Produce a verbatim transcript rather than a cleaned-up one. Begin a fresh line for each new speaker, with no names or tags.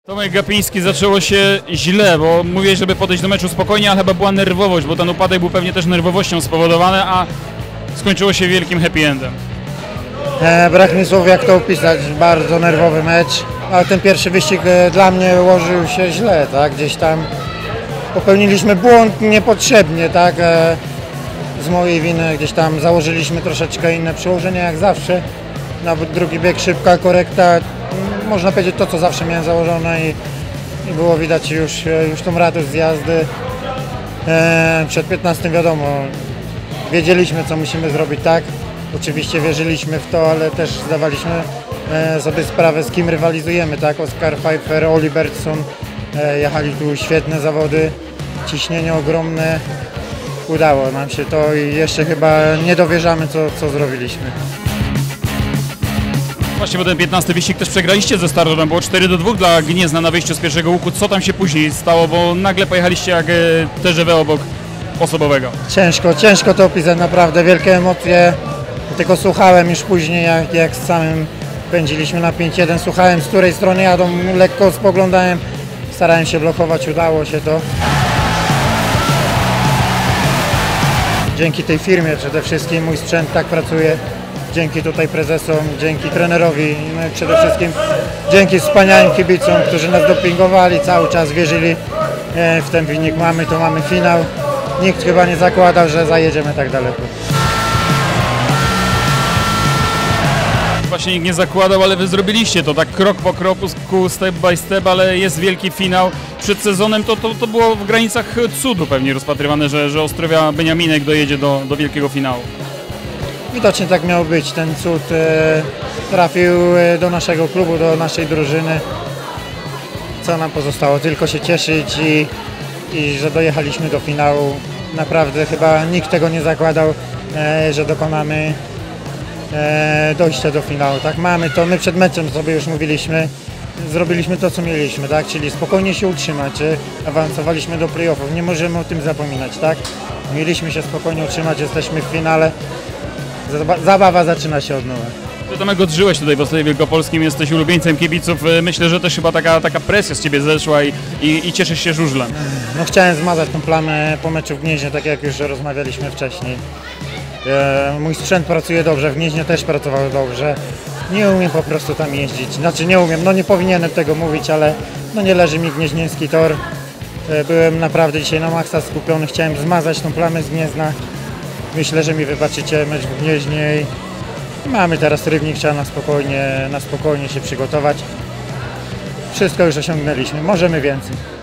Tomek Gapiński, zaczęło się źle, bo mówiłeś, żeby podejść do meczu spokojnie, ale chyba była nerwowość, bo ten upadek był pewnie też nerwowością spowodowany, a skończyło się wielkim happy endem.
E, brak mi słów, jak to opisać, bardzo nerwowy mecz, ale ten pierwszy wyścig e, dla mnie ułożył się źle, tak, gdzieś tam popełniliśmy błąd niepotrzebnie, tak, e, z mojej winy gdzieś tam założyliśmy troszeczkę inne przełożenie jak zawsze, nawet drugi bieg, szybka korekta, można powiedzieć to, co zawsze miałem założone i, i było widać już, już tą radość z jazdy. E, przed piętnastym wiadomo, wiedzieliśmy, co musimy zrobić, tak, oczywiście wierzyliśmy w to, ale też zdawaliśmy e, sobie sprawę, z kim rywalizujemy, tak, Oscar Pfeiffer, Oli Bertson, e, jechali tu świetne zawody, ciśnienie ogromne, udało nam się to i jeszcze chyba nie dowierzamy, co, co zrobiliśmy.
Właśnie, bo ten piętnasty wyścig też przegraliście ze Startorem, było cztery do dwóch dla Gniezna na wyjściu z pierwszego łuku. Co tam się później stało, bo nagle pojechaliście jak T G V obok osobowego?
Ciężko, ciężko to opisać, naprawdę wielkie emocje, tylko słuchałem już później, jak, jak z samym pędziliśmy na pięć jeden, słuchałem, z której strony jadą, lekko spoglądałem, starałem się blokować, udało się to. Dzięki tej firmie przede wszystkim mój sprzęt tak pracuje. Dzięki tutaj prezesom, dzięki trenerowi, no i przede wszystkim dzięki wspaniałym kibicom, którzy nas dopingowali, cały czas wierzyli w ten wynik. Mamy to, mamy finał. Nikt chyba nie zakładał, że zajedziemy tak daleko.
Właśnie nikt nie zakładał, ale wy zrobiliście to tak krok po kroku, step by step, ale jest wielki finał. Przed sezonem to, to, to było w granicach cudu pewnie rozpatrywane, że, że Ostrowia Beniaminek dojedzie do, do wielkiego finału.
Widocznie tak miał być, ten cud e, trafił do naszego klubu, do naszej drużyny. Co nam pozostało? Tylko się cieszyć i, i że dojechaliśmy do finału. Naprawdę chyba nikt tego nie zakładał, e, że dokonamy e, dojścia do finału. Tak, mamy to, my przed meczem sobie już mówiliśmy, zrobiliśmy to, co mieliśmy, tak? Czyli spokojnie się utrzymać, e, awansowaliśmy do playoffów, nie możemy o tym zapominać, tak? Mieliśmy się spokojnie utrzymać, jesteśmy w finale. Zabawa zaczyna się od nowa.
Ty Tomek odżyłeś tutaj w Ostrowie Wielkopolskim, jesteś ulubieńcem kibiców. Myślę, że też chyba taka, taka presja z ciebie zeszła i, i, i cieszysz się żużlem.
No chciałem zmazać tą plamę po meczu w Gnieźnie, tak jak już rozmawialiśmy wcześniej. E, mój sprzęt pracuje dobrze, w Gnieźnie też pracował dobrze. Nie umiem po prostu tam jeździć. Znaczy nie umiem, no nie powinienem tego mówić, ale no nie leży mi gnieźnieński tor. E, byłem naprawdę dzisiaj na maksa skupiony, chciałem zmazać tą plamę z Gniezna. Myślę, że mi wybaczycie mecz w Gnieźnie i mamy teraz Rybnik, trzeba na spokojnie, na spokojnie się przygotować. Wszystko już osiągnęliśmy, możemy więcej.